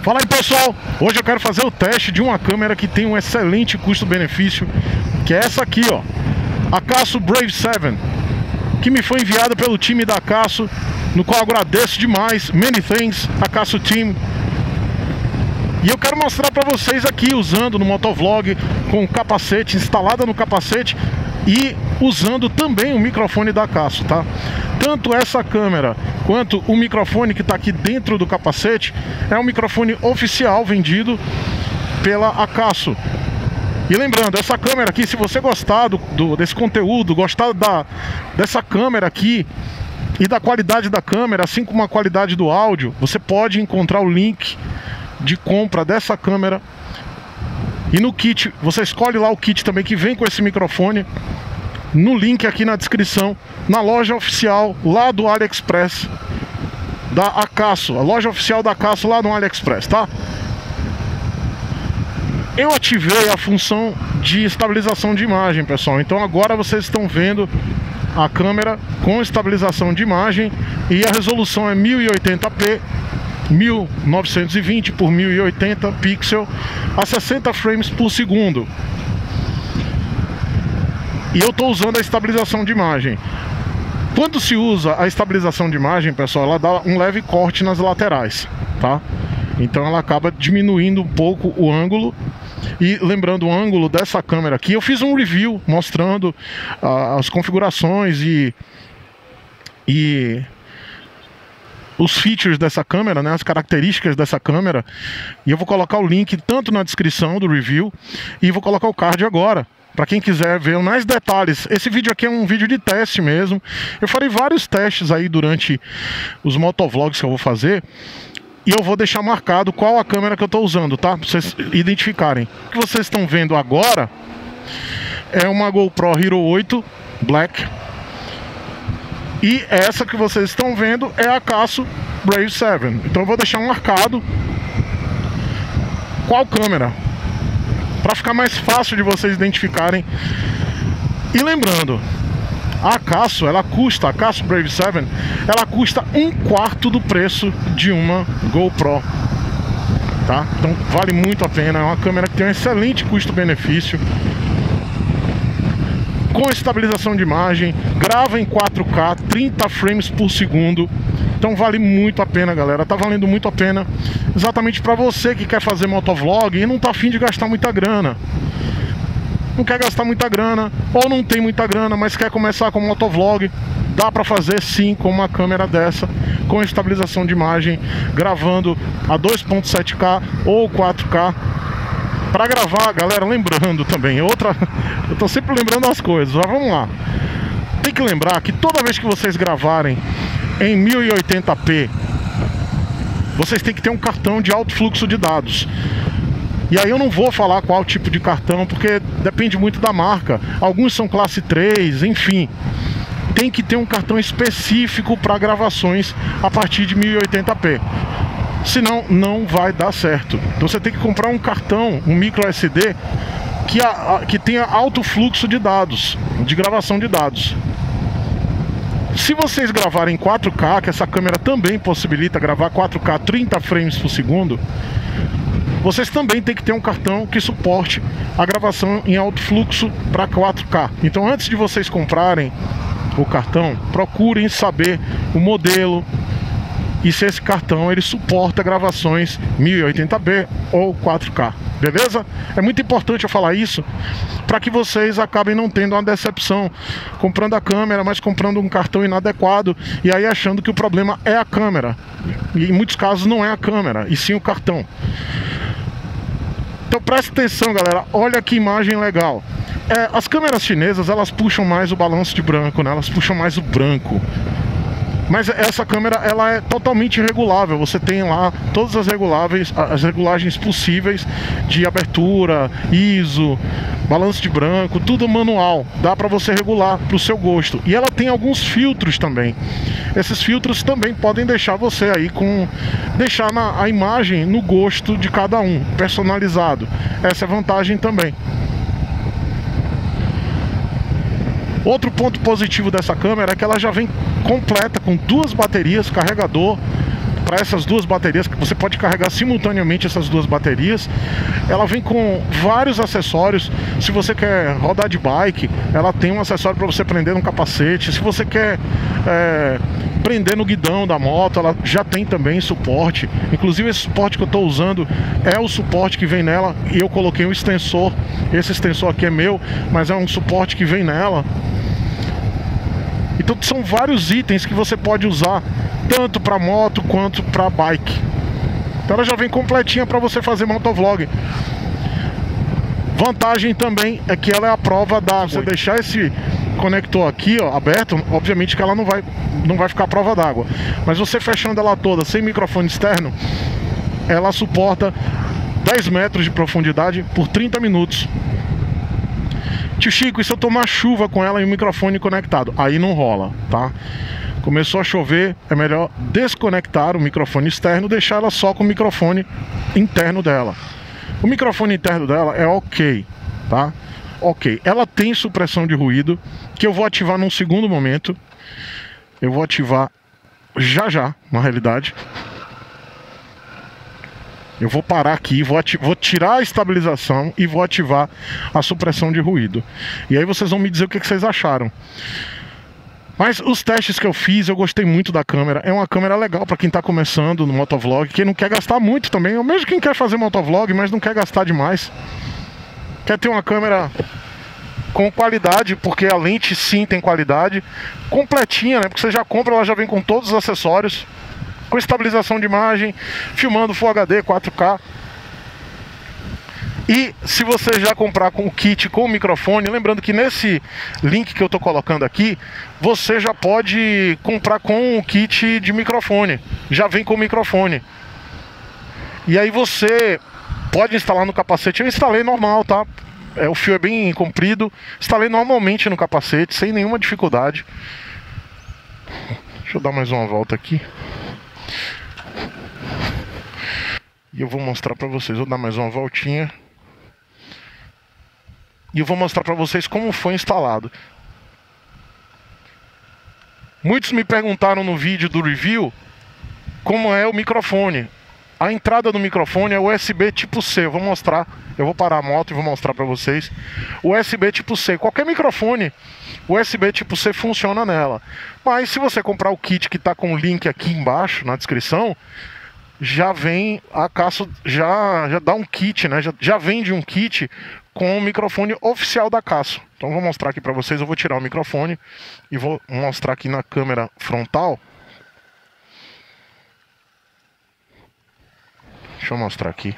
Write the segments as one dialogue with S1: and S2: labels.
S1: Fala aí, pessoal, hoje eu quero fazer o teste de uma câmera que tem um excelente custo-benefício, que é essa aqui, ó, a Casso Brave 7, que me foi enviada pelo time da Casso, no qual eu agradeço demais. Many thanks, a Casso Team. E eu quero mostrar para vocês aqui, usando no motovlog, com o capacete, instalada no capacete e usando também o microfone da Casso, tá? Tanto essa câmera quanto o microfone que está aqui dentro do capacete é um microfone oficial vendido pela Casso. E lembrando, essa câmera aqui, se você gostar desse conteúdo, gostar dessa câmera aqui e da qualidade da câmera, assim como a qualidade do áudio, você pode encontrar o link de compra dessa câmera. E no kit, você escolhe lá o kit também que vem com esse microfone, no link aqui na descrição, na loja oficial lá do AliExpress da Casso, a loja oficial da Casso lá no AliExpress, tá? Eu ativei a função de estabilização de imagem, pessoal. Então agora vocês estão vendo a câmera com estabilização de imagem e a resolução é 1080p 1920 por 1080 pixel a 60 frames por segundo. E eu estou usando a estabilização de imagem. Quando se usa a estabilização de imagem, pessoal, ela dá um leve corte nas laterais, tá? Então ela acaba diminuindo um pouco o ângulo. E lembrando, o ângulo dessa câmera aqui, eu fiz um review mostrando as configurações e os features dessa câmera, né, as características dessa câmera. E eu vou colocar o link tanto na descrição do review e vou colocar o card agora, para quem quiser ver mais detalhes. Esse vídeo aqui é um vídeo de teste mesmo. Eu farei vários testes aí durante os motovlogs que eu vou fazer. E eu vou deixar marcado qual a câmera que eu estou usando, tá? Para vocês identificarem. O que vocês estão vendo agora é uma GoPro Hero 8 Black. E essa que vocês estão vendo é a Casso Brave 7. Então eu vou deixar marcado qual câmera, para ficar mais fácil de vocês identificarem. E lembrando, a Casso Brave 7, ela custa 1/4 do preço de uma GoPro, tá? Então vale muito a pena. É uma câmera que tem um excelente custo-benefício, com estabilização de imagem, grava em 4K, 30 frames por segundo. Então vale muito a pena, galera. Tá valendo muito a pena, exatamente para você que quer fazer motovlog e não tá afim de gastar muita grana. Não quer gastar muita grana, ou não tem muita grana, mas quer começar com motovlog. Dá para fazer sim com uma câmera dessa, com estabilização de imagem, gravando a 2.7K ou 4K. Para gravar, galera, lembrando também, eu tô sempre lembrando as coisas, mas vamos lá. Tem que lembrar que toda vez que vocês gravarem em 1080p, vocês têm que ter um cartão de alto fluxo de dados. E aí eu não vou falar qual tipo de cartão, porque depende muito da marca. Alguns são classe 3, enfim. Tem que ter um cartão específico para gravações a partir de 1080p. Senão não vai dar certo. Então você tem que comprar um cartão, um micro SD que tenha alto fluxo de dados, de gravação de dados. Se vocês gravarem em 4K, que essa câmera também possibilita gravar 4K 30 frames por segundo, vocês também têm que ter um cartão que suporte a gravação em alto fluxo para 4K. Então antes de vocês comprarem o cartão, procurem saber o modelo e se esse cartão ele suporta gravações 1080p ou 4K, beleza? É muito importante eu falar isso para que vocês acabem não tendo uma decepção comprando a câmera, mas comprando um cartão inadequado e aí achando que o problema é a câmera. E em muitos casos não é a câmera, e sim o cartão. Então presta atenção, galera, olha que imagem legal. As câmeras chinesas, elas puxam mais o balanço de branco, né? Elas puxam mais o branco. Mas essa câmera, ela é totalmente regulável. Você tem lá todas as regulagens possíveis de abertura, ISO, balanço de branco, tudo manual. Dá para você regular para o seu gosto. E ela tem alguns filtros também. Esses filtros também podem deixar você aí deixar a imagem no gosto de cada um, personalizado. Essa é a vantagem também. Outro ponto positivo dessa câmera é que ela já vem completa com duas baterias, carregador, para essas duas baterias, que você pode carregar simultaneamente essas duas baterias. Ela vem com vários acessórios. Se você quer rodar de bike, ela tem um acessório para você prender no capacete. Se você quer prender no guidão da moto, ela já tem também suporte. Inclusive esse suporte que eu estou usando é o suporte que vem nela, e eu coloquei um extensor. Esse extensor aqui é meu, mas é um suporte que vem nela. Então são vários itens que você pode usar tanto para moto quanto para bike. Então ela já vem completinha para você fazer motovlog. Vantagem também é que ela é a prova d'água. Você deixar esse conector aqui, ó, aberto, obviamente que ela não vai ficar à prova d'água. Mas você fechando ela toda sem microfone externo, ela suporta 10 metros de profundidade por 30 minutos. Tio Chico, e se eu tomar chuva com ela e o microfone conectado? Aí não rola, tá? Começou a chover, é melhor desconectar o microfone externo, deixar ela só com o microfone interno dela. O microfone interno dela é ok, tá? Ok. Ela tem supressão de ruído, que eu vou ativar num segundo momento. Eu vou ativar já, na realidade. Eu vou parar aqui, vou tirar a estabilização e vou ativar a supressão de ruído. E aí vocês vão me dizer o que vocês acharam. Mas os testes que eu fiz, eu gostei muito da câmera. É uma câmera legal para quem está começando no motovlog, quem não quer gastar muito também, ou mesmo quem quer fazer motovlog, mas não quer gastar demais. Quer ter uma câmera com qualidade, porque a lente sim tem qualidade. Completinha, né? Porque você já compra, ela já vem com todos os acessórios. Com estabilização de imagem, filmando Full HD, 4K. E se você já comprar com o kit com o microfone, lembrando que nesse link que eu estou colocando aqui, você já pode comprar com o kit de microfone. Já vem com o microfone. E aí você pode instalar no capacete. Eu instalei normal, tá? O fio é bem comprido. Instalei normalmente no capacete, sem nenhuma dificuldade. Deixa eu dar mais uma volta aqui. E eu vou mostrar pra vocês. Vou dar mais uma voltinha. E eu vou mostrar pra vocês como foi instalado. Muitos me perguntaram no vídeo do review como é o microfone. A entrada do microfone é USB tipo C. Eu vou mostrar. Eu vou parar a moto e vou mostrar pra vocês. USB tipo C. Qualquer microfone USB tipo C funciona nela. Mas se você comprar o kit que tá com o link aqui embaixo na descrição, já vem a Casso, já dá um kit, né? Já vende um kit com o microfone oficial da Casso. Então eu vou mostrar aqui pra vocês. Eu vou tirar o microfone e vou mostrar aqui na câmera frontal. Deixa eu mostrar aqui.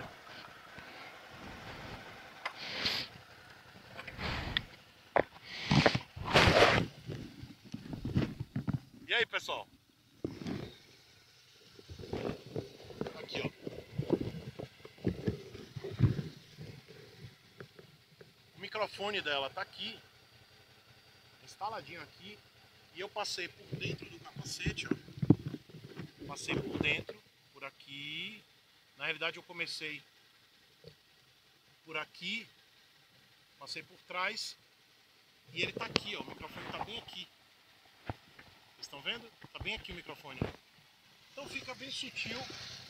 S1: E aí, pessoal? Aqui, ó. O microfone dela tá aqui, instaladinho aqui, e eu passei por dentro do capacete, ó. Passei por dentro, por aqui. Na realidade eu comecei por aqui, passei por trás, e ele tá aqui, ó. O microfone tá bem aqui. Vocês estão vendo? Tá bem aqui o microfone. Então fica bem sutil.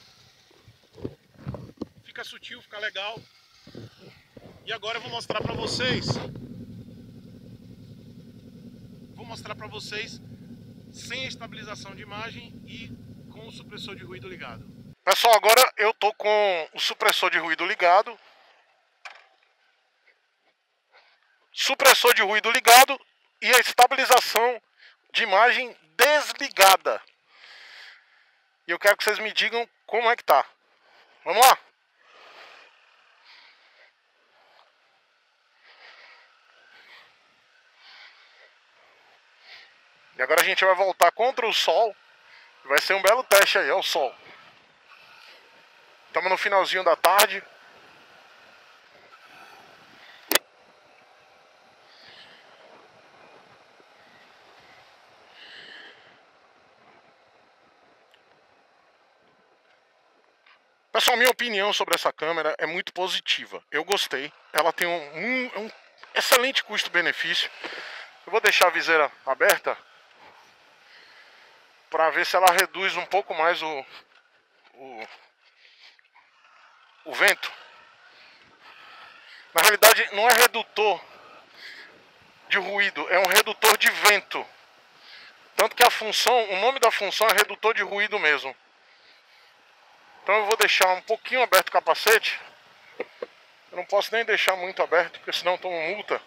S1: Fica sutil, fica legal. E agora eu vou mostrar pra vocês. Vou mostrar pra vocês sem a estabilização de imagem e com o supressor de ruído ligado. Pessoal, agora eu tô com o supressor de ruído ligado. Supressor de ruído ligado e a estabilização de imagem desligada. E eu quero que vocês me digam como é que tá. Vamos lá? E agora a gente vai voltar contra o sol. Vai ser um belo teste aí, ó, o sol. Estamos no finalzinho da tarde. Pessoal, minha opinião sobre essa câmera é muito positiva. Eu gostei. Ela tem um excelente custo-benefício. Eu vou deixar a viseira aberta para ver se ela reduz um pouco mais o vento. Na realidade não é redutor de ruído, é um redutor de vento. Tanto que a função, o nome da função é redutor de ruído mesmo. Então eu vou deixar um pouquinho aberto o capacete. Eu não posso nem deixar muito aberto, porque senão eu tomo multa.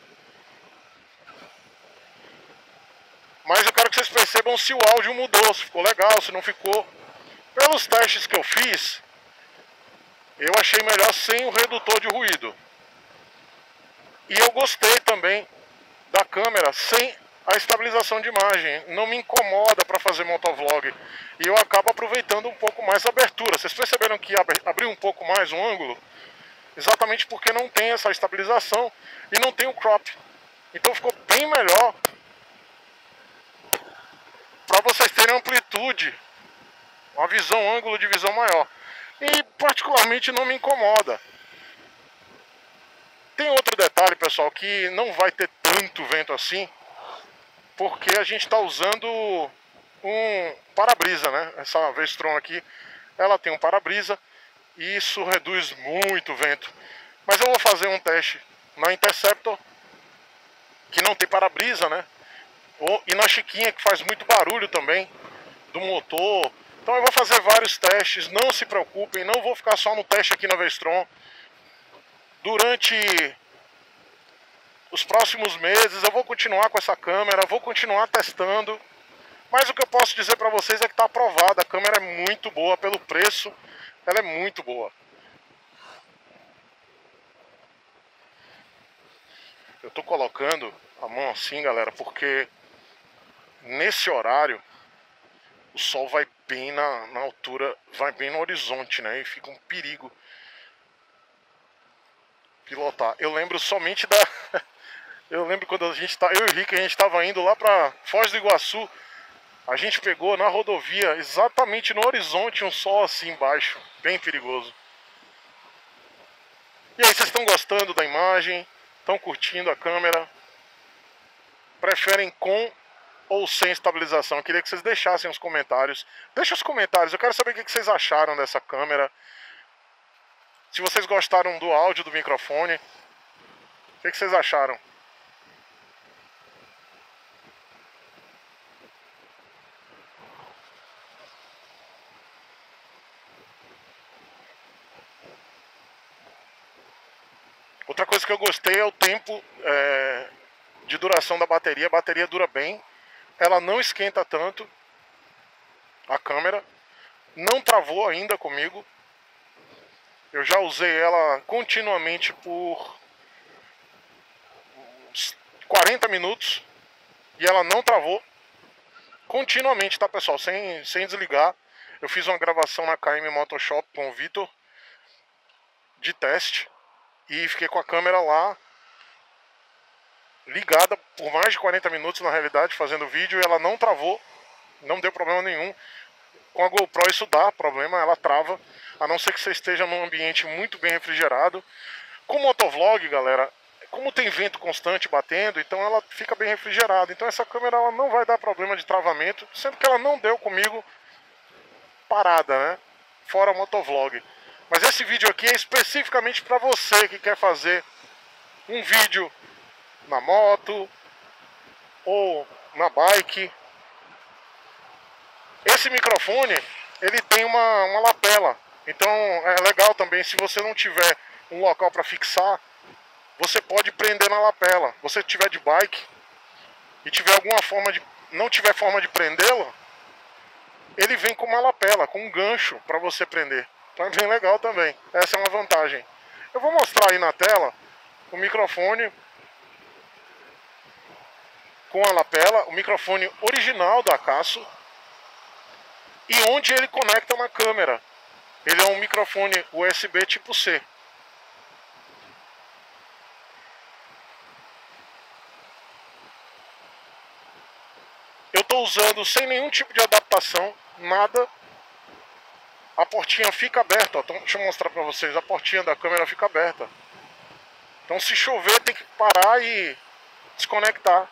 S1: Mas eu quero que vocês percebam se o áudio mudou, se ficou legal, se não ficou. Pelos testes que eu fiz, eu achei melhor sem o redutor de ruído. E eu gostei também da câmera sem a estabilização de imagem. Não me incomoda para fazer motovlog. E eu acabo aproveitando um pouco mais a abertura. Vocês perceberam que abriu um pouco mais o ângulo? Exatamente porque não tem essa estabilização e não tem o crop. Então ficou bem melhor para vocês terem amplitude, uma visão, um ângulo de visão maior. E particularmente não me incomoda. Tem outro detalhe, pessoal, que não vai ter tanto vento assim, porque a gente está usando um para-brisa, né? Essa Vestron aqui, ela tem um para-brisa e isso reduz muito o vento. Mas eu vou fazer um teste na Interceptor, que não tem para-brisa, né? E na Chiquinha, que faz muito barulho também, do motor. Então eu vou fazer vários testes, não se preocupem, não vou ficar só no teste aqui na Vestron. Durante os próximos meses eu vou continuar com essa câmera, vou continuar testando. Mas o que eu posso dizer para vocês é que está aprovada, a câmera é muito boa, pelo preço, ela é muito boa. Eu tô colocando a mão assim, galera, porque nesse horário o sol vai bem na altura, vai bem no horizonte, né? E fica um perigo pilotar. Eu lembro somente da... Eu lembro quando a gente eu e o Rick, a gente estava indo lá para Foz do Iguaçu. A gente pegou na rodovia, exatamente no horizonte, um sol assim embaixo, bem perigoso. E aí, vocês estão gostando da imagem? Estão curtindo a câmera? Preferem com ou sem estabilização? Eu queria que vocês deixassem os comentários. Deixa os comentários, eu quero saber o que vocês acharam dessa câmera. Se vocês gostaram do áudio do microfone, o que vocês acharam? Outra coisa que eu gostei é o tempo de duração da bateria. A bateria dura bem, ela não esquenta tanto, a câmera não travou ainda comigo. Eu já usei ela continuamente por uns 40 minutos e ela não travou continuamente, tá, pessoal? Sem desligar. Eu fiz uma gravação na KM Motoshop com o Vitor de teste e fiquei com a câmera lá ligada por mais de 40 minutos, na realidade, fazendo vídeo, e ela não travou, não deu problema nenhum. Com a GoPro isso dá problema, ela trava, a não ser que você esteja num ambiente muito bem refrigerado. Com o motovlog, galera, como tem vento constante batendo, então ela fica bem refrigerada. Então essa câmera ela não vai dar problema de travamento, sendo que ela não deu comigo parada, né? Fora motovlog. Mas esse vídeo aqui é especificamente para você que quer fazer um vídeo na moto ou na bike. Esse microfone, ele tem uma lapela, então é legal também, se você não tiver um local para fixar, você pode prender na lapela. Se você tiver de bike e tiver alguma forma de, não tiver forma de prendê-lo, ele vem com uma lapela, com um gancho para você prender. Então é bem legal também, essa é uma vantagem. Eu vou mostrar aí na tela o microfone com a lapela, o microfone original da Acaso, e onde ele conecta na câmera. Ele é um microfone USB tipo C. Eu estou usando sem nenhum tipo de adaptação, nada. A portinha fica aberta, ó. Então, deixa eu mostrar para vocês, a portinha da câmera fica aberta. Então se chover tem que parar e desconectar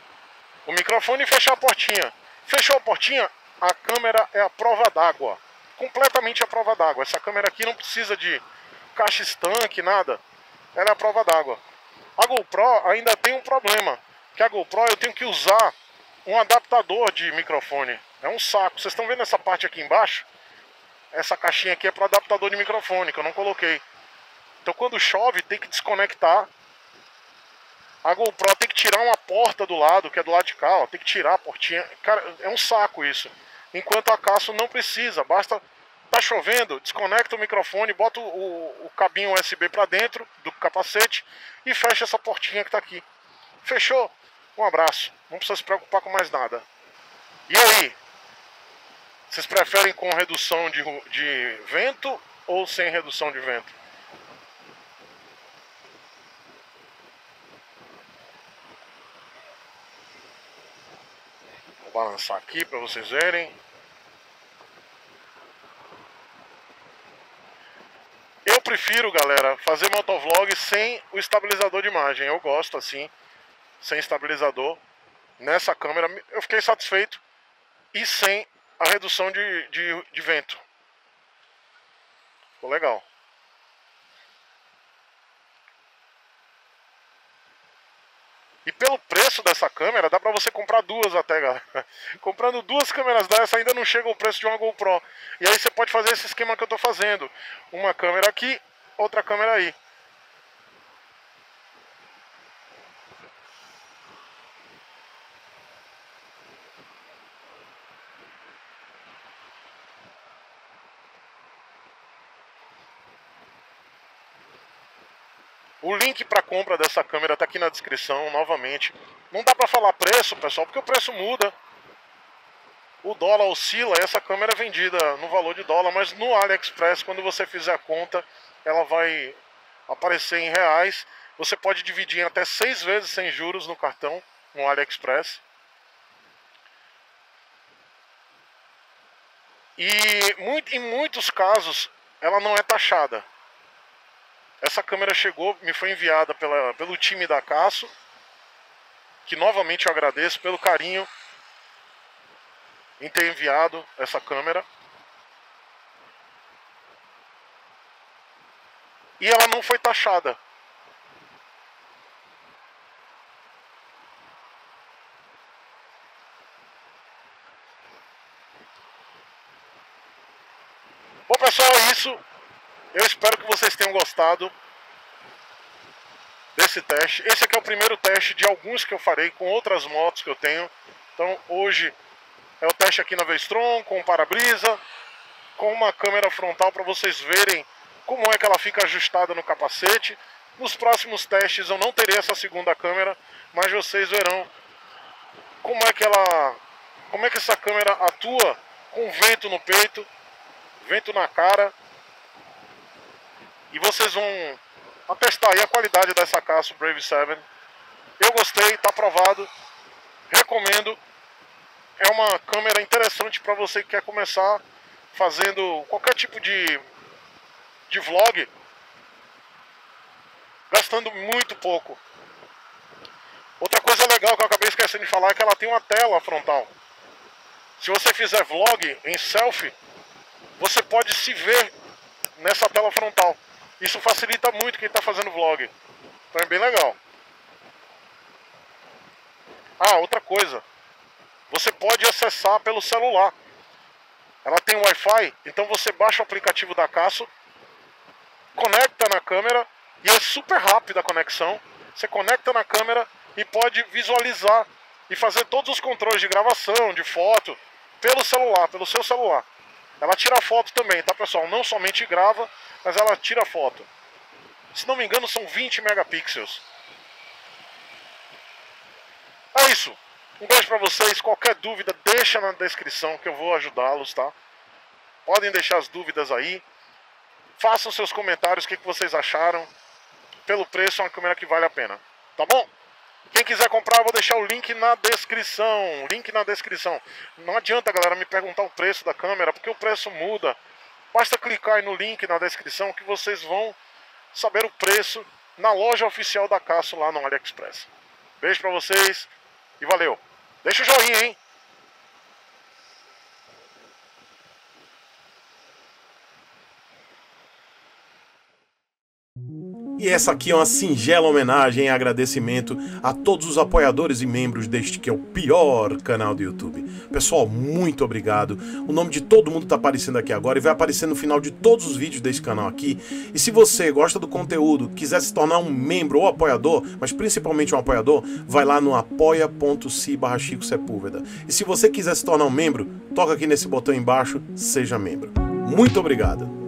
S1: o microfone e fechar a portinha. Fechou a portinha, a câmera é a prova d'água. completamente à prova d'água. Essa câmera aqui não precisa de caixa estanque, nada. Ela é a prova d'água. A GoPro ainda tem um problema, que a GoPro eu tenho que usar um adaptador de microfone. É um saco. Vocês estão vendo essa parte aqui embaixo? Essa caixinha aqui é para adaptador de microfone, que eu não coloquei. Então quando chove tem que desconectar. A GoPro tem que tirar uma porta do lado, que é do lado de cá, ó. Tem que tirar a portinha. Cara, é um saco isso. Enquanto a Casso não precisa. Basta... Tá chovendo, desconecta o microfone, bota o cabinho USB para dentro do capacete e fecha essa portinha que tá aqui. Fechou? Um abraço. Não precisa se preocupar com mais nada. E aí? Vocês preferem com redução de vento ou sem redução de vento? Vou balançar aqui para vocês verem. Eu prefiro, galera, fazer motovlog sem o estabilizador de imagem. Eu gosto assim, sem estabilizador. Nessa câmera eu fiquei satisfeito. E sem a redução de vento. Ficou legal. E pelo preço dessa câmera, dá pra você comprar duas até, galera. Comprando duas câmeras dessa ainda não chega o preço de uma GoPro. E aí você pode fazer esse esquema que eu tô fazendo. Uma câmera aqui, outra câmera aí. O link para compra dessa câmera tá aqui na descrição, novamente. Não dá para falar preço, pessoal, porque o preço muda. O dólar oscila, essa câmera é vendida no valor de dólar, mas no AliExpress, quando você fizer a conta, ela vai aparecer em reais. Você pode dividir em até 6 vezes sem juros no cartão, no AliExpress. E em muitos casos, ela não é taxada. Essa câmera chegou, me foi enviada pelo time da Casso, que novamente eu agradeço pelo carinho em ter enviado essa câmera. E ela não foi taxada. Bom, pessoal, é isso. Eu espero que vocês tenham gostado desse teste. Esse aqui é o primeiro teste de alguns que eu farei com outras motos que eu tenho. Então hoje é o teste aqui na V-Strom, com para-brisa, com uma câmera frontal para vocês verem como é que ela fica ajustada no capacete. Nos próximos testes eu não terei essa segunda câmera, mas vocês verão como é que essa câmera atua com vento no peito, vento na cara. E vocês vão atestar aí a qualidade dessa Casso Brave 7. Eu gostei, tá aprovado. Recomendo. É uma câmera interessante para você que quer começar fazendo qualquer tipo de vlog, gastando muito pouco. Outra coisa legal que eu acabei esquecendo de falar é que ela tem uma tela frontal. Se você fizer vlog em selfie, você pode se ver nessa tela frontal. Isso facilita muito quem está fazendo vlog. Então é bem legal. Ah, outra coisa. Você pode acessar pelo celular. Ela tem Wi-Fi, então você baixa o aplicativo da Casso, conecta na câmera e é super rápida a conexão. Você conecta na câmera e pode visualizar e fazer todos os controles de gravação, de foto, pelo celular, pelo seu celular. Ela tira foto também, tá, pessoal? Não somente grava, mas ela tira foto. Se não me engano, são 20 megapixels. É isso. Um beijo pra vocês. Qualquer dúvida, deixa na descrição que eu vou ajudá-los, tá? Podem deixar as dúvidas aí. Façam seus comentários, o que vocês acharam. Pelo preço, é uma câmera que vale a pena. Tá bom? Quem quiser comprar, eu vou deixar o link na descrição. Link na descrição. Não adianta, galera, me perguntar o preço da câmera, porque o preço muda. Basta clicar aí no link na descrição que vocês vão saber o preço na loja oficial da Casso lá no AliExpress. Beijo pra vocês e valeu. Deixa o joinha, hein?
S2: E essa aqui é uma singela homenagem e agradecimento a todos os apoiadores e membros deste que é o pior canal do YouTube. Pessoal, muito obrigado. O nome de todo mundo tá aparecendo aqui agora e vai aparecer no final de todos os vídeos desse canal aqui. E se você gosta do conteúdo, quiser se tornar um membro ou apoiador, mas principalmente um apoiador, vai lá no apoia.se/Chico Sepúlveda. E se você quiser se tornar um membro, toca aqui nesse botão embaixo, seja membro. Muito obrigado.